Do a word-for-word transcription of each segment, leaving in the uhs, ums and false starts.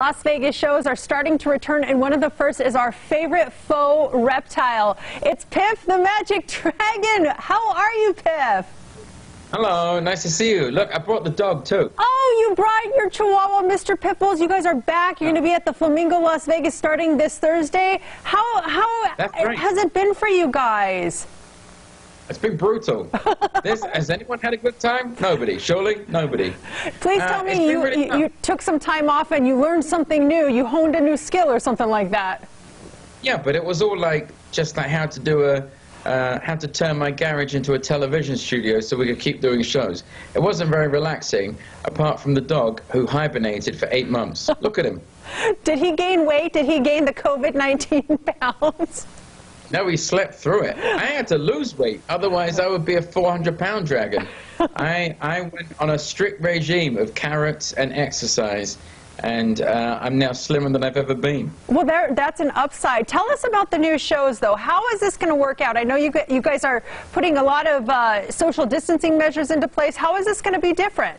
Las Vegas shows are starting to return, and one of the first is our favorite faux reptile. It's Piff the Magic Dragon. How are you, Piff? Hello, nice to see you. Look, I brought the dog too. Oh, you brought your Chihuahua, Mister Pipples. You guys are back. You're going to be at the Flamingo Las Vegas starting this Thursday. How how That's right. has it been for you guys? It's been brutal. This, has anyone had a good time? Nobody. Surely? Nobody. Please Uh, tell it's me been you, really you, tough. you took some time off and you learned something new. You honed a new skill or something like that. Yeah, but it was all like, just like how to do a, uh, how to turn my garage into a television studio so we could keep doing shows. It wasn't very relaxing, apart from the dog who hibernated for eight months. Look at him. Did he gain weight? Did he gain the COVID nineteen pounds? No, he slept through it. I had to lose weight, otherwise I would be a four hundred pound dragon. I, I went on a strict regime of carrots and exercise, and uh, I'm now slimmer than I've ever been. Well, there, that's an upside. Tell us about the new shows, though. How is this going to work out? I know you, you guys are putting a lot of uh, social distancing measures into place. How is this going to be different?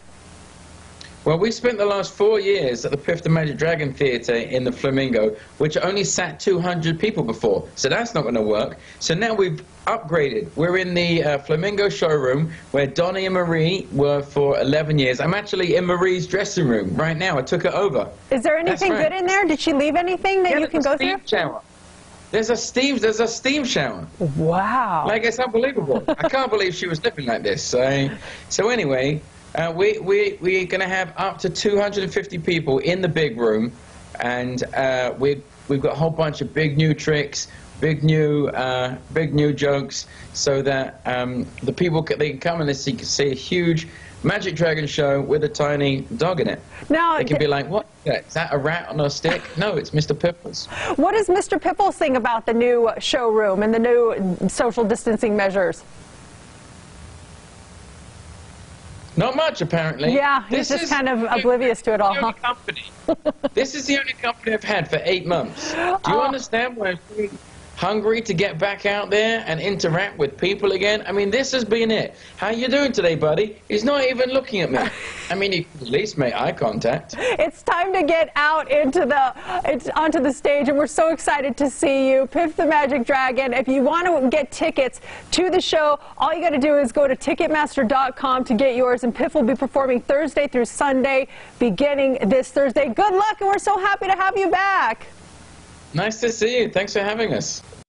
Well, we spent the last four years at the Piff the Magic Dragon Theatre in the Flamingo, which only sat two hundred people before, so that's not going to work. So now we've upgraded. We're in the uh, Flamingo showroom where Donnie and Marie were for eleven years. I'm actually in Marie's dressing room right now. I took it over. Is there anything right. good in there? Did she leave anything that Yeah, you can there's go a steam through? shower. There's a steam. There's a steam shower. Wow. Like, it's unbelievable. I can't believe she was living like this. So, so anyway. Uh, we, we, we're going to have up to two hundred fifty people in the big room, and uh, we, we've got a whole bunch of big new tricks, big new, uh, big new jokes, so that um, the people can, they can come and they see, see a huge Magic Dragon show with a tiny dog in it. Now, They can be like, what? Is that a rat on a stick? No, it's Mister Pipples. what does Mister Pipples think about the new showroom and the new social distancing measures? Not much, apparently. Yeah, he's This just is kind of oblivious to it all, the only huh? company. This is the only company I've had for eight months. Do you Oh. understand why I'm so hungry to get back out there and interact with people again? I mean, this has been it. How you doing today, buddy? He's not even looking at me. I mean, you can at least make eye contact. It's time to get out into the it's onto the stage, and we're so excited to see you, Piff the Magic Dragon. If you want to get tickets to the show, all you got to do is go to Ticketmaster dot com to get yours, and Piff will be performing Thursday through Sunday, beginning this Thursday. Good luck, and we're so happy to have you back. Nice to see you. Thanks for having us.